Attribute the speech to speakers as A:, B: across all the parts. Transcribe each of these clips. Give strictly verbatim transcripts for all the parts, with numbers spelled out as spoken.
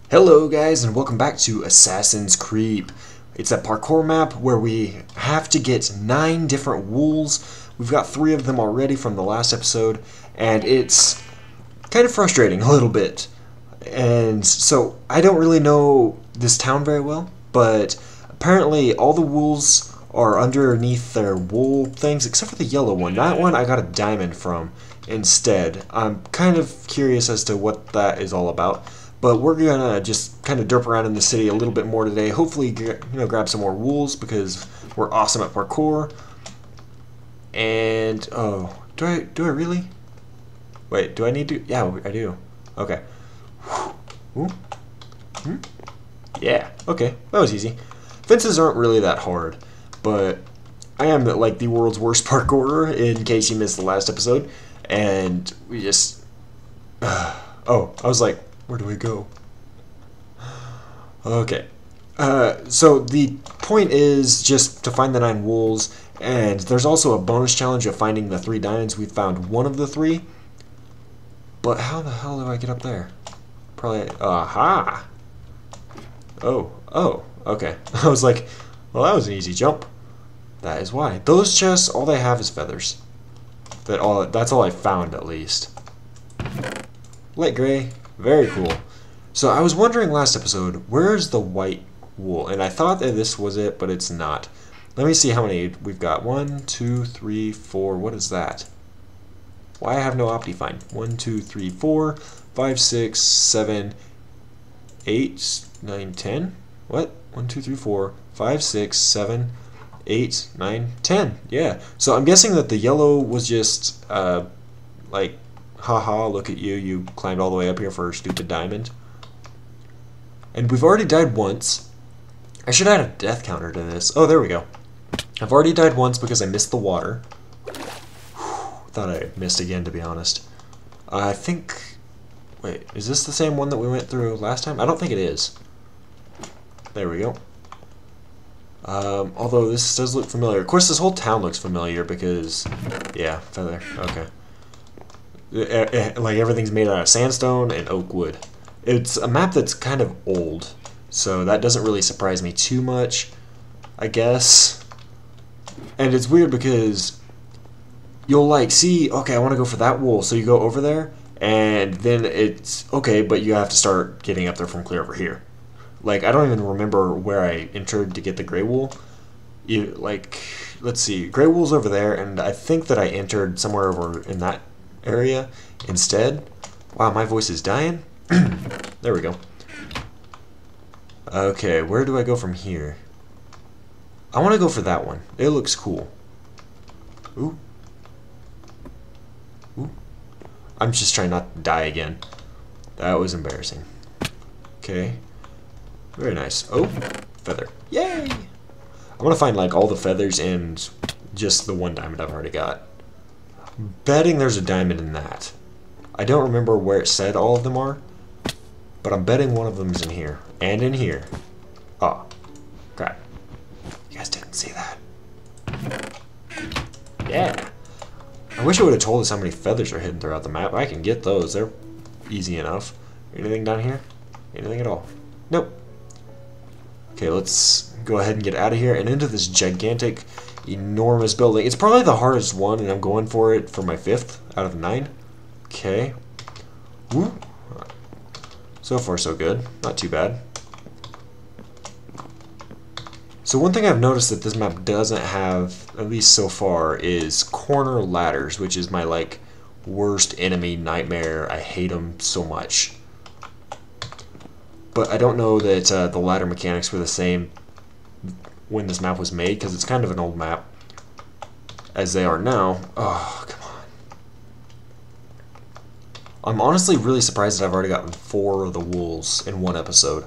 A: Hello guys and welcome back to Assassin's Creep. It's a parkour map where we have to get nine different wools. We've got three of them already from the last episode and it's kind of frustrating a little bit. And so I don't really know this town very well, but apparently all the wools are underneath their wool things except for the yellow one. That one I got a diamond from instead. I'm kind of curious as to what that is all about. But we're gonna just kind of derp around in the city a little bit more today. Hopefully, you know, grab some more wools because we're awesome at parkour. And oh, do I do I really? Wait, do I need to? Yeah, I do. Okay. Ooh. Hmm? Yeah. Okay, that was easy. Fences aren't really that hard, but I am like the world's worst parkourer. In case you missed the last episode, and we just. Uh, oh, I was like. Where do we go? Okay. Uh, so the point is just to find the nine wools, and there's also a bonus challenge of finding the three diamonds. We found one of the three, but how the hell do I get up there? Probably. Aha! Oh, oh, okay. I was like, well, that was an easy jump. That is why. Those chests, all they have is feathers. That all. That's all I found, at least. Light gray. Very cool. So I was wondering last episode, where's the white wool? And I thought that this was it, but it's not. Let me see how many we've got. One, two, three, four. What is that? Why I have no Optifine? One, two, three, four, five, six, seven, eight, nine, ten. What? One, two, three, four, five, six, seven, eight, nine, ten. Yeah. So I'm guessing that the yellow was just uh, like. Haha, look at you, you climbed all the way up here for a stupid diamond. And we've already died once. I should add a death counter to this. Oh, there we go. I've already died once because I missed the water. Whew, thought I missed again, to be honest. I think... Wait, is this the same one that we went through last time? I don't think it is. There we go. Um, although this does look familiar. Of course, this whole town looks familiar because... Yeah, feather. Okay. Like everything's made out of sandstone and oak wood. It's a map that's kind of old, so that doesn't really surprise me too much, I guess. And it's weird because you'll like see, okay, I want to go for that wool, so you go over there, and then it's okay, but you have to start getting up there from clear over here. Like I don't even remember where I entered to get the gray wool. You like, let's see, gray wool's over there, and I think that I entered somewhere over in that area instead. Wow, my voice is dying. There we go. Okay, where do I go from here? I want to go for that one. It looks cool. Ooh. Ooh. I'm just trying not to die again. That was embarrassing. Okay. Very nice. Oh, feather. Yay! I want to find like all the feathers and just the one diamond I've already got. Betting there's a diamond in that. I don't remember where it said all of them are, but I'm betting one of them is in here. And in here. Oh, crap. You guys didn't see that. Yeah. I wish it would have told us how many feathers are hidden throughout the map. I can get those. They're easy enough. Anything down here? Anything at all? Nope. Okay, let's go ahead and get out of here and into this gigantic... enormous building. It's probably the hardest one, and I'm going for it for my fifth out of nine. Okay. Woo. So far, so good. Not too bad. So one thing I've noticed that this map doesn't have, at least so far, is corner ladders, which is my, like, worst enemy nightmare. I hate them so much. But I don't know that uh, the ladder mechanics were the same when this map was made, because it's kind of an old map as they are now. Oh, come on. I'm honestly really surprised that I've already gotten four of the wools in one episode.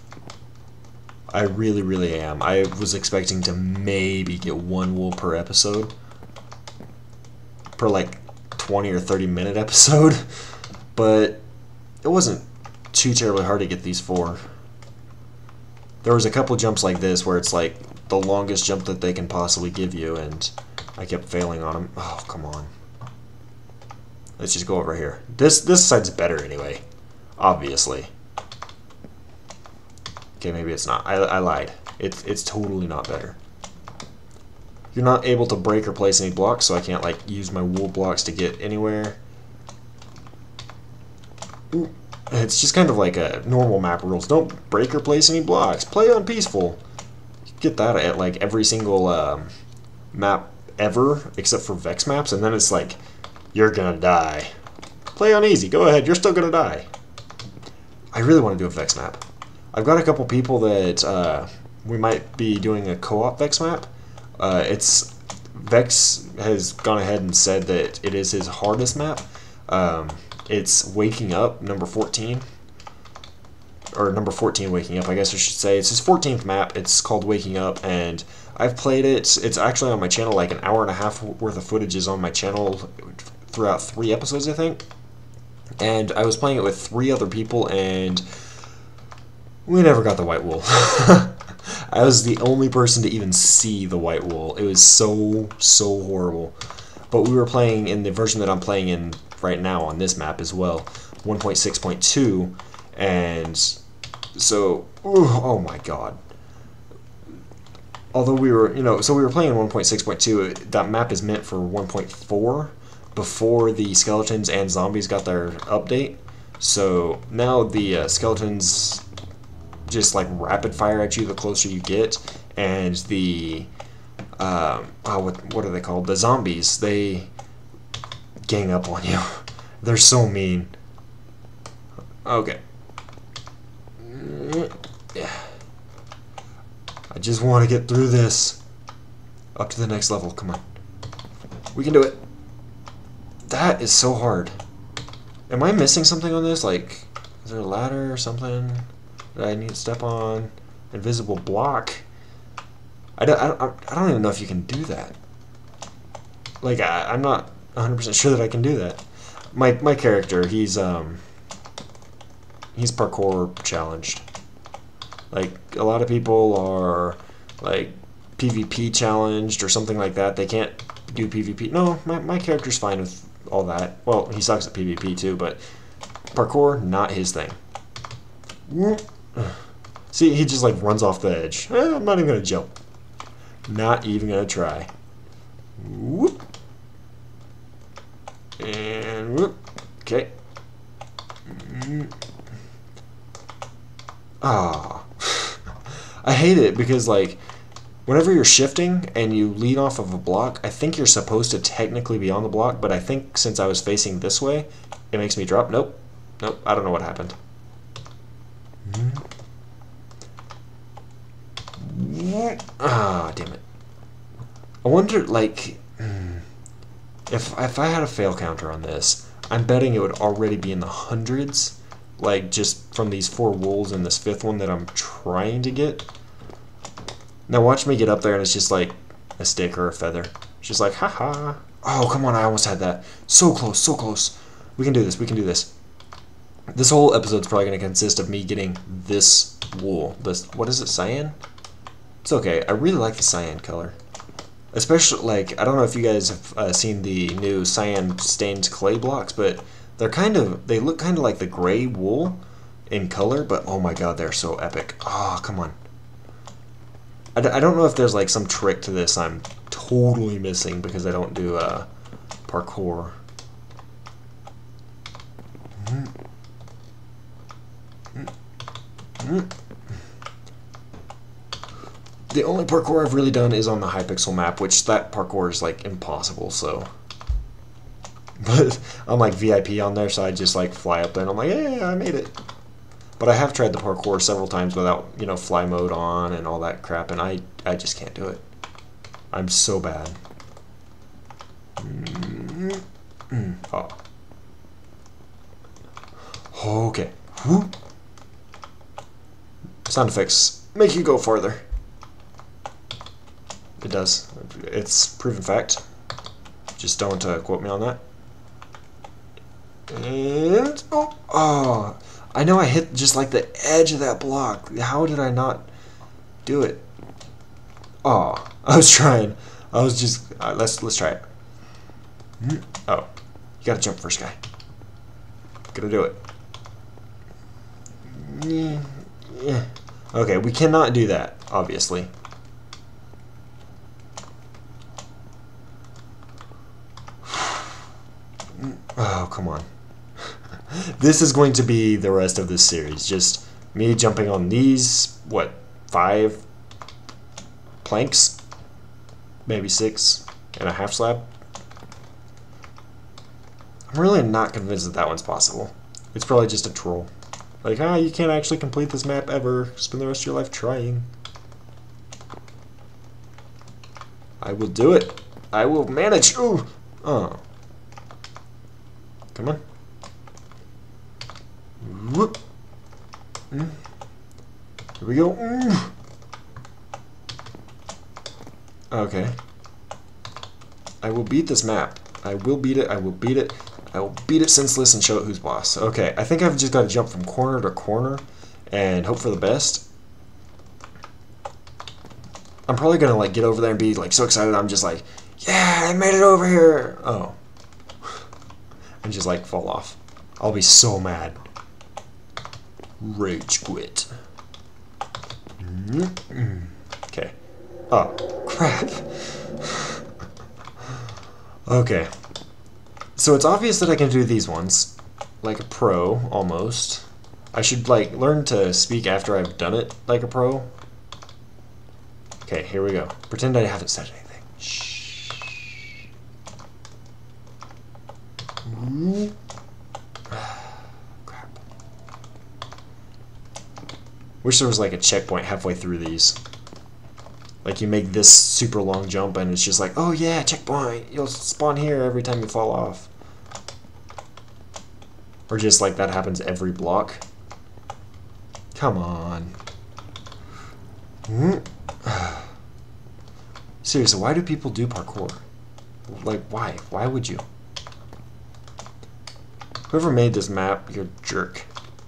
A: I really, really am. I was expecting to maybe get one wool per episode. Per like twenty or thirty minute episode. But it wasn't too terribly hard to get these four. There was a couple jumps like this where it's like the longest jump that they can possibly give you, and I kept failing on them. Oh, come on. Let's just go over here. This this side's better anyway, obviously. Okay, maybe it's not. I, I lied. It's, it's totally not better. You're not able to break or place any blocks, so I can't like use my wool blocks to get anywhere. Ooh. It's just kind of like a normal map rules. Don't break or place any blocks. Play on peaceful. You get that at like every single um, map ever, except for Vex maps, and then it's like, you're gonna die. Play on easy. Go ahead. You're still gonna die. I really want to do a Vex map. I've got a couple people that uh, we might be doing a co-op Vex map. Uh, it's Vex has gone ahead and said that it is his hardest map. Um, it's Waking Up, number fourteen. Or number fourteen, Waking Up, I guess I should say. It's his fourteenth map. It's called Waking Up, and I've played it. It's actually on my channel, like an hour and a half worth of footage is on my channel throughout three episodes, I think. And I was playing it with three other people, and we never got the white wool. I was the only person to even see the white wool. It was so, so horrible. But we were playing in the version that I'm playing in right now on this map as well, one point six point two, and so, oh my god. Although we were, you know, so we were playing in one point six point two, that map is meant for one point four, before the skeletons and zombies got their update. So now the uh, skeletons just like rapid fire at you the closer you get, and the um, oh, what what are they called? The zombies, they gang up on you. They're so mean. Okay. Yeah. I just want to get through this. Up to the next level. Come on. We can do it. That is so hard. Am I missing something on this? Like, is there a ladder or something that I need to step on? Invisible block. I don't, I don't, I don't even know if you can do that. Like, I, I'm not one hundred percent sure that I can do that. My, my character, he's, um, he's parkour challenged. Like, a lot of people are, like, PvP challenged or something like that. They can't do PvP. No, my, my character's fine with all that. Well, he sucks at PvP too, but parkour, not his thing. See, he just, like, runs off the edge. Eh, I'm not even gonna jump. Not even gonna try. Whoop. And whoop. Okay. Ah. I hate it because, like, whenever you're shifting and you lean off of a block, I think you're supposed to technically be on the block, but I think since I was facing this way, it makes me drop. Nope. Nope. I don't know what happened. Ah, damn it. I wonder, like, if, if I had a fail counter on this, I'm betting it would already be in the hundreds. Like, just from these four wolves and this fifth one that I'm trying to get. Now watch me get up there and it's just like a stick or a feather. It's just like, haha. Oh, come on, I almost had that. So close, so close. We can do this, we can do this. This whole episode's probably going to consist of me getting this wool. This, what is it, cyan? It's okay, I really like the cyan color. Especially, like, I don't know if you guys have uh, seen the new cyan stained clay blocks, but they're kind of, they look kind of like the gray wool in color, but oh my god, they're so epic. Oh, come on. I, d I don't know if there's like some trick to this I'm totally missing because I don't do uh, parkour. Mm. Mm. Mm. The only parkour I've really done is on the Hypixel map, which that parkour is like impossible, so. But I'm like V I P on there, so I just like fly up there and I'm like, yeah, I made it. But I have tried the parkour several times without, you know, fly mode on and all that crap, and I, I just can't do it. I'm so bad. Mm-hmm. Oh. Okay. Whoop. Sound effects make you go farther. It does. It's proven fact. Just don't uh, quote me on that. And oh, oh, I know I hit just like the edge of that block. How did I not do it? Oh, I was trying. I was just uh, let's let's try it. Oh, you gotta jump first, guy. Gonna do it. Yeah. Okay, we cannot do that, obviously. Oh, come on. This is going to be the rest of this series. Just me jumping on these, what, five planks? Maybe six and a half slab? I'm really not convinced that that one's possible. It's probably just a troll. Like, ah, you can't actually complete this map ever. Spend the rest of your life trying. I will do it. I will manage. Ooh. Oh. Come on. Whoop. Mm. Here we go. Mm. Okay. I will beat this map. I will beat it. I will beat it. I will beat it senseless and show it who's boss. Okay, I think I've just got to jump from corner to corner and hope for the best. I'm probably going to like get over there and be like so excited I'm just like, yeah, I made it over here. Oh. And just like fall off. I'll be so mad. Rage quit. Mm-hmm. Okay. Oh, crap. Okay. So it's obvious that I can do these ones, like a pro, almost. I should, like, learn to speak after I've done it like a pro. Okay, here we go. Pretend I haven't said anything. Shh. Crap. Wish there was, like, a checkpoint halfway through these. Like, you make this super long jump and it's just like, oh yeah, checkpoint! You'll spawn here every time you fall off. Or just like that happens every block. Come on. Seriously, why do people do parkour? Like, why? Why would you? Whoever made this map, you're a jerk.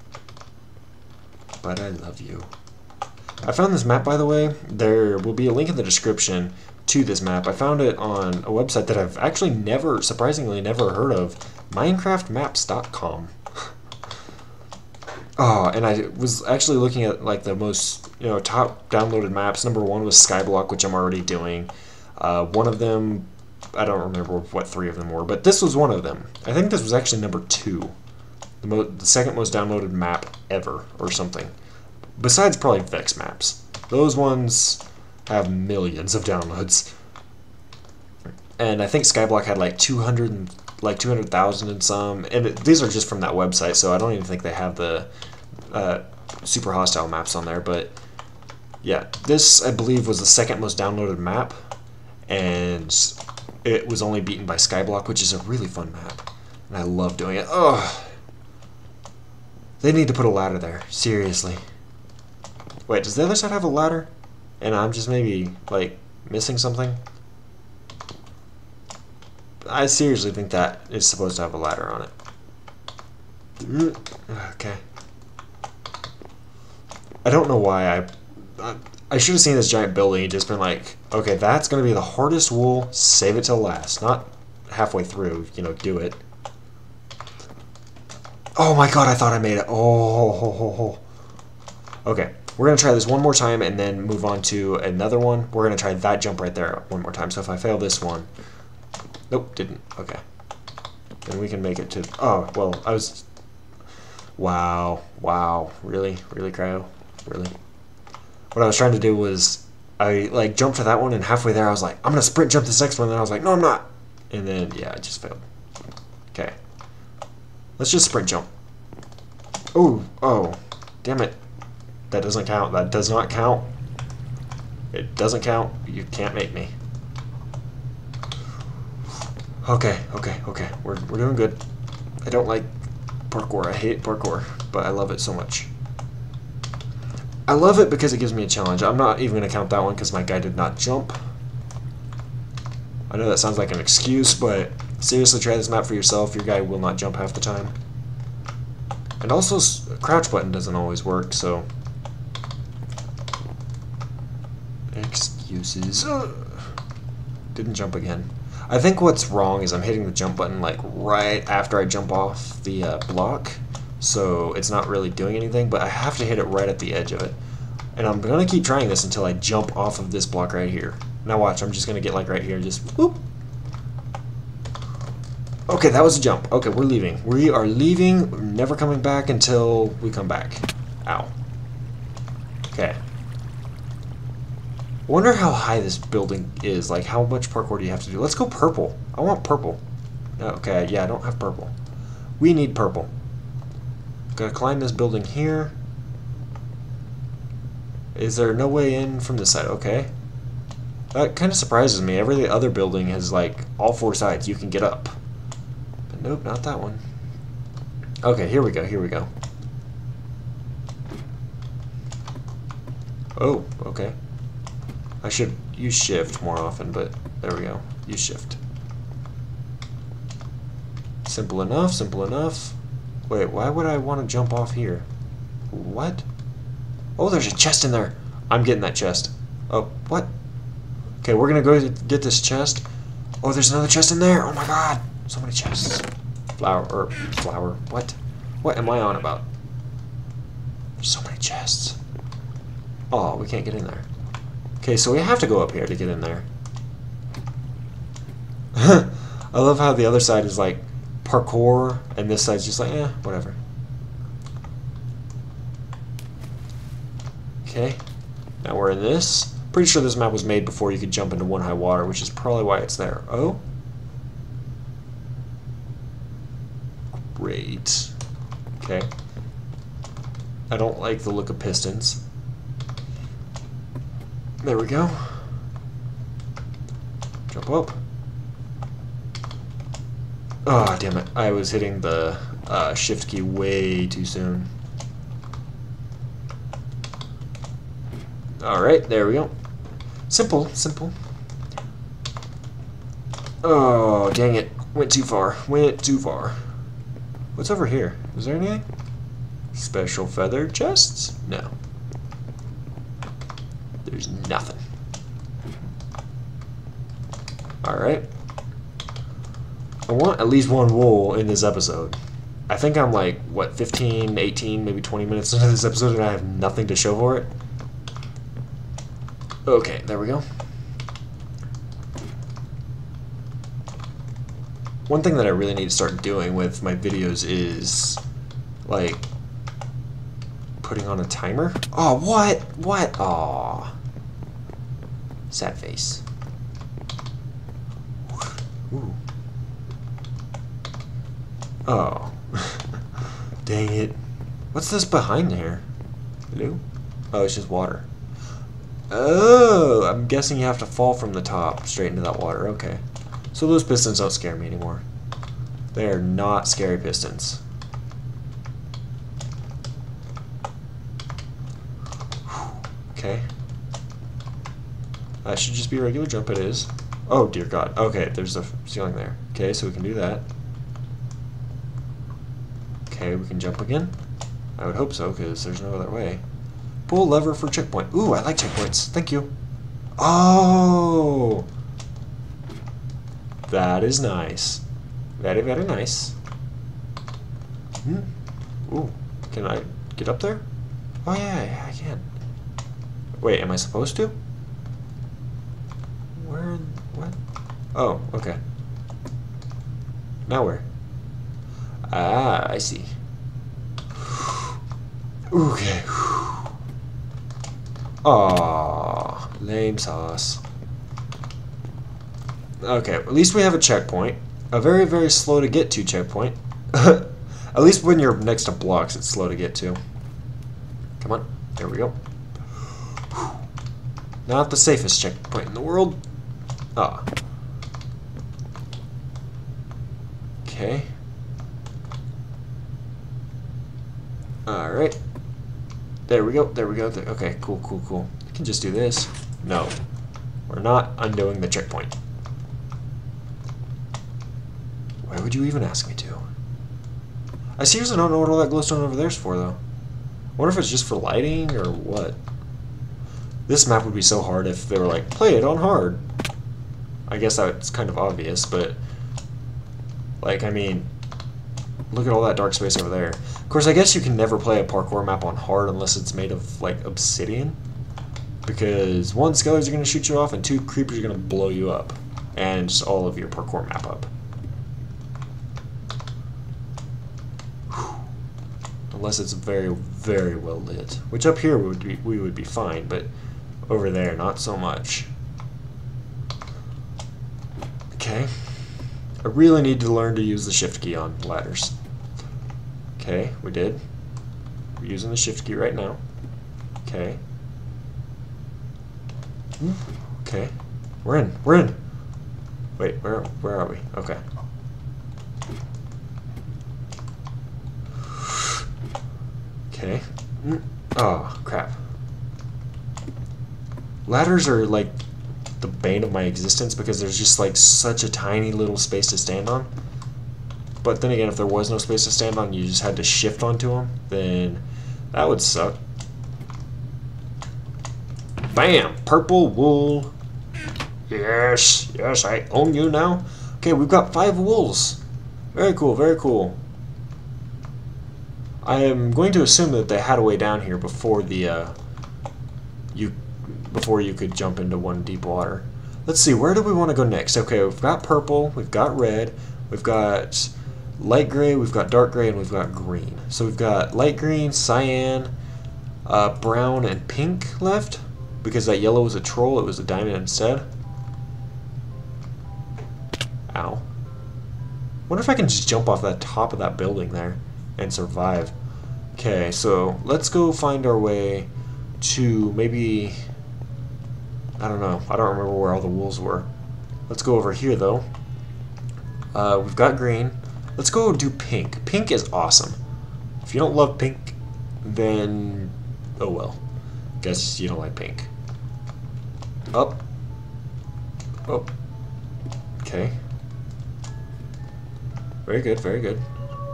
A: But I love you. I found this map, by the way. There will be a link in the description to this map. I found it on a website that I've actually never, surprisingly, never heard of. Minecraft Maps dot com. Oh, and I was actually looking at like the most, you know, top downloaded maps. Number one was Skyblock, which I'm already doing. Uh, one of them, I don't remember what three of them were, but this was one of them. I think this was actually number two. The, mo the second most downloaded map ever, or something. Besides probably Vex Maps. Those ones have millions of downloads. And I think Skyblock had like two hundred and like two hundred thousand and some, and it, these are just from that website, so I don't even think they have the uh, super hostile maps on there, but yeah, this I believe was the second most downloaded map, and it was only beaten by Skyblock, which is a really fun map, and I love doing it. Ugh. They need to put a ladder there, seriously. Wait, does the other side have a ladder? And I'm just maybe, like, missing something? I seriously think that is supposed to have a ladder on it. Okay. I don't know why I... I, I should have seen this giant building and just been like, okay, that's going to be the hardest wool, save it till last. Not halfway through, you know, do it. Oh my god, I thought I made it. Oh, ho, ho, ho. Okay, we're going to try this one more time and then move on to another one. We're going to try that jump right there one more time. So if I fail this one... Nope, didn't. Okay. Then we can make it to... Oh, well, I was... Wow. Wow. Really? Really, Cryo? Really? What I was trying to do was... I, like, jumped for that one, and halfway there I was like, I'm going to sprint jump this next one, and then I was like, no, I'm not. And then, yeah, I just failed. Okay. Let's just sprint jump. Oh, oh. Damn it. That doesn't count. That does not count. It doesn't count. You can't make me. Okay, okay, okay. We're, we're doing good. I don't like parkour. I hate parkour, but I love it so much. I love it because it gives me a challenge. I'm not even going to count that one because my guy did not jump. I know that sounds like an excuse, but seriously, try this map for yourself. Your guy will not jump half the time. And also, crouch button doesn't always work, so... Excuses. Ugh. Didn't jump again. I think what's wrong is I'm hitting the jump button like right after I jump off the uh, block, so it's not really doing anything, but I have to hit it right at the edge of it. And I'm gonna keep trying this until I jump off of this block right here. Now watch, I'm just gonna get like right here and just whoop. Okay, that was a jump. Okay, we're leaving. We are leaving. We're never coming back until we come back. Ow. Okay. I wonder how high this building is. Like, how much parkour do you have to do? Let's go purple. I want purple. Okay, yeah, I don't have purple. We need purple. Gotta climb this building here. Is there no way in from this side? Okay. That kind of surprises me. Every other building has, like, all four sides you can get up. But nope, not that one. Okay, here we go, here we go. Oh, okay. I should use shift more often, but there we go. Use shift. Simple enough, simple enough. Wait, why would I want to jump off here? What? Oh, there's a chest in there. I'm getting that chest. Oh, what? Okay, we're gonna go get this chest. Oh, there's another chest in there. Oh my god. So many chests. Flower, or flower. What? What am I on about? There's so many chests. Oh, we can't get in there. Okay, so we have to go up here to get in there. I love how the other side is like parkour, and this side's just like, eh, whatever. Okay, now we're in this. Pretty sure this map was made before you could jump into one high water, which is probably why it's there. Oh. Great. Okay. I don't like the look of pistons. There we go. Jump up. Oh, damn it. I was hitting the uh, shift key way too soon. Alright, there we go. Simple, simple. Oh, dang it. Went too far. Went too far. What's over here? Is there anything? Special feather chests? No. There's nothing. Alright. I want at least one wool in this episode. I think I'm like, what, fifteen, eighteen, maybe twenty minutes into this episode and I have nothing to show for it. Okay, there we go. One thing that I really need to start doing with my videos is, like, putting on a timer. Oh, what? What? Aw. Sad face. Ooh. Oh. Dang it. What's this behind here? Hello? Oh, it's just water. Oh, I'm guessing you have to fall from the top straight into that water. Okay. So those pistons don't scare me anymore. They are not scary pistons. Okay. That should just be a regular jump. It is. Oh, dear God. Okay, there's a ceiling there. Okay, so we can do that. Okay, we can jump again. I would hope so, because there's no other way. Pull lever for checkpoint. Ooh, I like checkpoints. Thank you. Oh! That is nice. Very, very nice. Hmm. Ooh, can I get up there? Oh, yeah, yeah, I can. Wait, am I supposed to? Where? What? Oh, okay. Now where? Ah, I see. Okay. Aww, lame sauce. Okay, at least we have a checkpoint. A very, very slow to get to checkpoint. At least when you're next to blocks, it's slow to get to. Come on, there we go. Not the safest checkpoint in the world. Ah. Okay. Alright. There we go, there we go. There. Okay, cool, cool, cool. I can just do this. No. We're not undoing the checkpoint. Why would you even ask me to? I seriously don't know what all that glowstone over there is for, though. I wonder if it's just for lighting or what. This map would be so hard if they were like, play it on hard. I guess that's kind of obvious, but... Like, I mean... Look at all that dark space over there. Of course, I guess you can never play a parkour map on hard unless it's made of, like, obsidian. Because, one, skeletons are going to shoot you off, and two, creepers are going to blow you up. And just all of your parkour map up. Whew. Unless it's very, very well lit. Which up here we would be, we would be fine, but over there, not so much. Okay. I really need to learn to use the shift key on ladders. Okay, we did. We're using the shift key right now. Okay. Okay. We're in. We're in. Wait, where where are we? Okay. Okay. Oh, crap. Ladders are like the bane of my existence because there's just like such a tiny little space to stand on. But then again, if there was no space to stand on, you just had to shift onto them, then that would suck. Bam! Purple wool. Yes, yes, I own you now. Okay, we've got five wools. Very cool, very cool. I am going to assume that they had a way down here before the uh, you before you could jump into one deep water. Let's see, where do we want to go next? Okay, we've got purple, we've got red, we've got light gray, we've got dark gray, and we've got green. So we've got light green, cyan, uh, brown, and pink left. Because that yellow was a troll, it was a diamond instead. Ow. Wonder if I can just jump off the top of that building there and survive. Okay, so let's go find our way to maybe... I don't know. I don't remember where all the wolves were. Let's go over here, though. Uh, we've got green. Let's go do pink. Pink is awesome. If you don't love pink, then... oh well. Guess you don't like pink. Up. Oh. Okay. Very good, very good.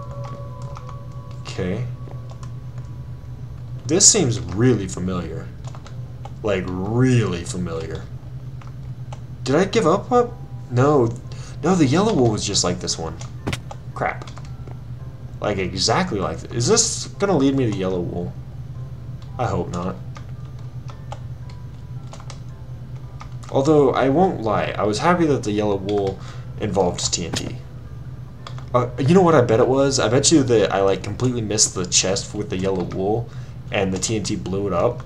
A: Okay. This seems really familiar. Like, really familiar. Did I give up? What? No. No, the yellow wool was just like this one. Crap. Like, exactly like this. Is this gonna lead me to yellow wool? I hope not. Although, I won't lie, I was happy that the yellow wool involved T N T. Uh, you know what I bet it was? I bet you that I like completely missed the chest with the yellow wool, and the T N T blew it up.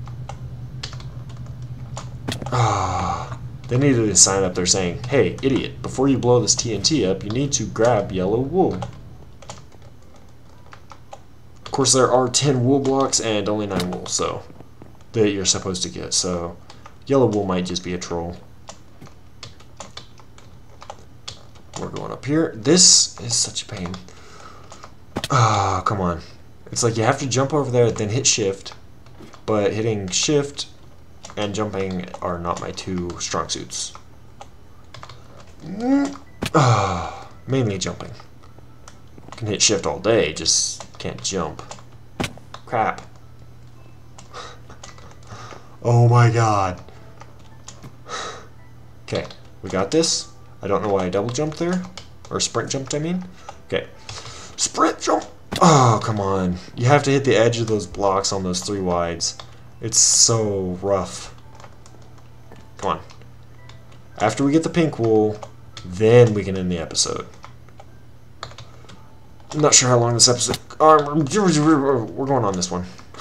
A: Ah, they needed a sign up there saying, "Hey, idiot, before you blow this T N T up, you need to grab yellow wool." Of course, there are ten wool blocks and only nine wool, so that you're supposed to get, so... yellow wool might just be a troll. We're going up here. This is such a pain. Ah, oh, come on. It's like you have to jump over there, then hit shift. But hitting shift and jumping are not my two strong suits. Ah, mainly jumping. Can hit shift all day, just can't jump. Crap. Oh my god. Okay, we got this. I don't know why I double jumped there. Or sprint jumped, I mean. Okay. Sprint jump! Oh, come on. You have to hit the edge of those blocks on those three wides. It's so rough. Come on. After we get the pink wool, then we can end the episode. I'm not sure how long this episode... we're going on this one.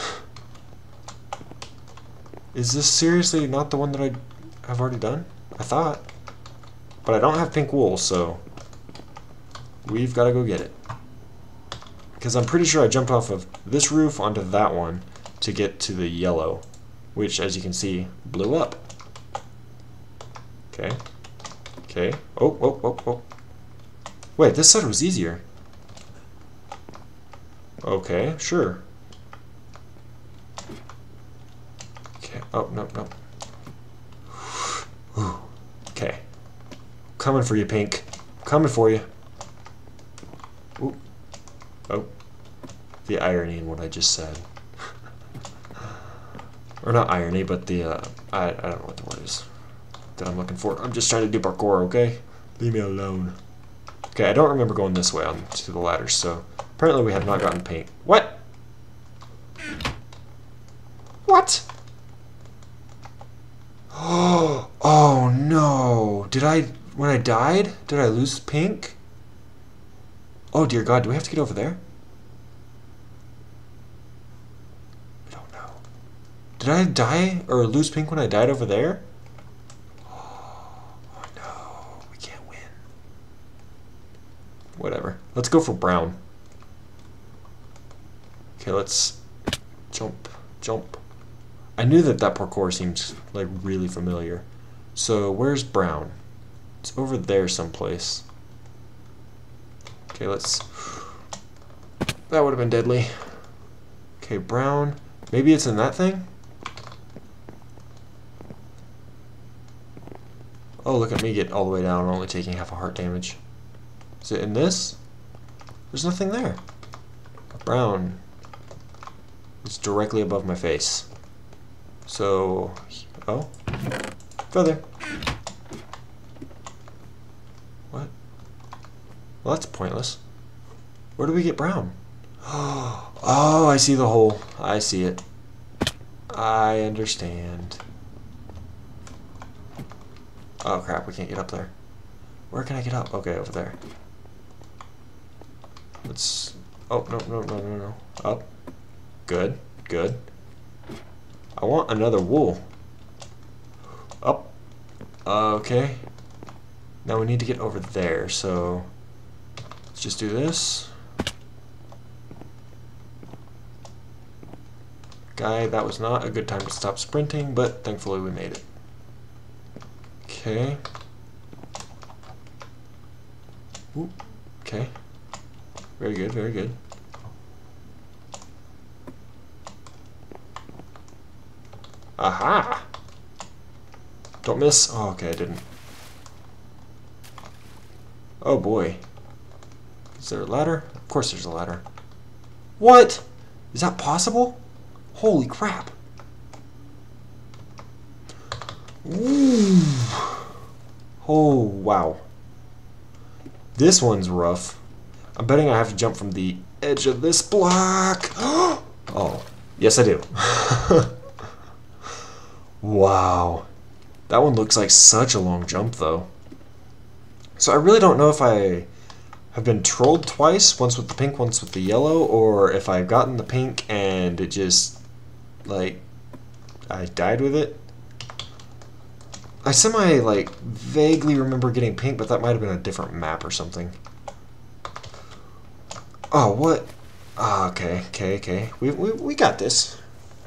A: Is this seriously not the one that I have already done? I thought. But I don't have pink wool, so we've got to go get it. Because I'm pretty sure I jumped off of this roof onto that one to get to the yellow, which, as you can see, blew up. Okay. Okay. Oh, oh, oh, oh. Wait, this side was easier. Okay, sure. Okay. Oh, no, no. Okay. Coming for you, pink. Coming for you. Ooh. Oh. The irony in what I just said. Or not irony, but the, uh, I, I don't know what the word is that I'm looking for. I'm just trying to do parkour, okay? Leave me alone. Okay, I don't remember going this way on to the ladders, so apparently we have not gotten paint. What? What? Oh, oh no. Did I, when I died, did I lose pink? Oh dear God, do we have to get over there? I don't know. Did I die or lose pink when I died over there? Oh no, we can't win. Whatever. Let's go for brown. Okay, let's jump, jump. I knew that that parkour seemed like really familiar. So where's brown? It's over there someplace. Okay, let's... That would have been deadly. Okay, brown. Maybe it's in that thing? Oh, look at me get all the way down, only taking half a heart damage. Is it in this? There's nothing there. Brown. It's directly above my face. So, oh, feather. What? Well, that's pointless. Where do we get brown? Oh, I see the hole. I see it. I understand. Oh crap, we can't get up there. Where can I get up? Okay, over there. Let's... Oh, no, no, no, no, no. Up. Good, good. I want another wool. Up. Okay. Now we need to get over there, so let's just do this. Guy, that was not a good time to stop sprinting, but thankfully we made it. Okay. Ooh. Okay. Very good, very good. Aha! Don't miss. Oh, okay, I didn't. Oh boy. Is there a ladder? Of course there's a ladder. What? Is that possible? Holy crap. Ooh. Oh, wow. This one's rough. I'm betting I have to jump from the edge of this block. Oh, yes I do. Wow. That one looks like such a long jump, though. So I really don't know if I have been trolled twice, once with the pink, once with the yellow, or if I've gotten the pink and it just, like, I died with it. I semi, like, vaguely remember getting pink, but that might have been a different map or something. Oh, what? Ah, okay, okay, okay. We, we, we got this.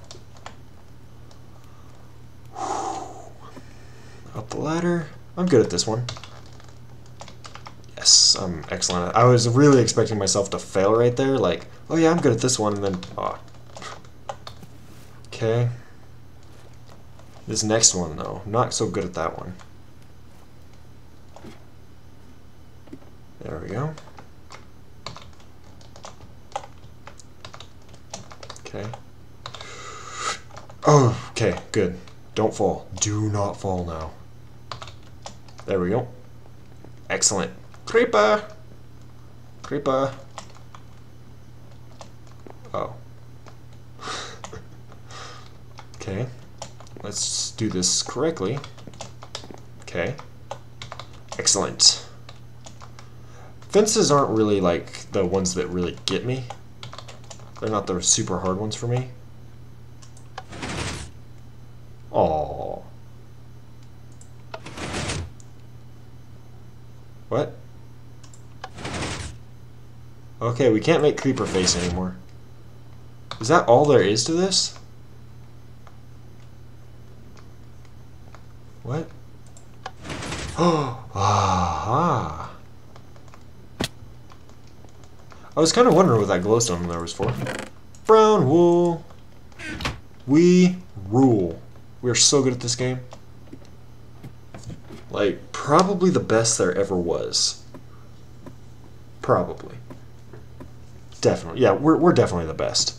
A: Up the ladder. I'm good at this one. Yes, I'm excellent. I was really expecting myself to fail right there, like, oh yeah, I'm good at this one, and then, oh. Okay. This next one, though, not so good at that one. There we go. Okay. Oh, okay, good. Don't fall. Do not fall now. There we go. Excellent. Creeper! Creeper. Oh. Okay. Let's do this correctly. Okay. Excellent. Fences aren't really like the ones that really get me. They're not the super hard ones for me. Aww. What? Okay, we can't make creeper face anymore. Is that all there is to this? What? Oh, aha. I was kind of wondering what that glowstone there was for. Brown wool. We rule. We are so good at this game. Like, probably the best there ever was. Probably. Definitely. Yeah, we're, we're definitely the best.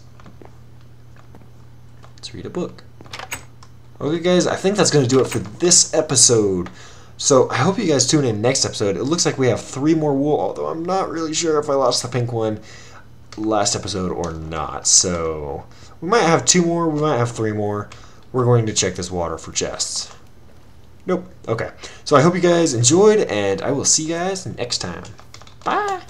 A: Let's read a book. Okay, guys, I think that's going to do it for this episode. So I hope you guys tune in next episode. It looks like we have three more wool, although I'm not really sure if I lost the pink one last episode or not. So we might have two more, we might have three more. We're going to check this water for chests. Nope. Okay. So I hope you guys enjoyed, and I will see you guys next time. Bye!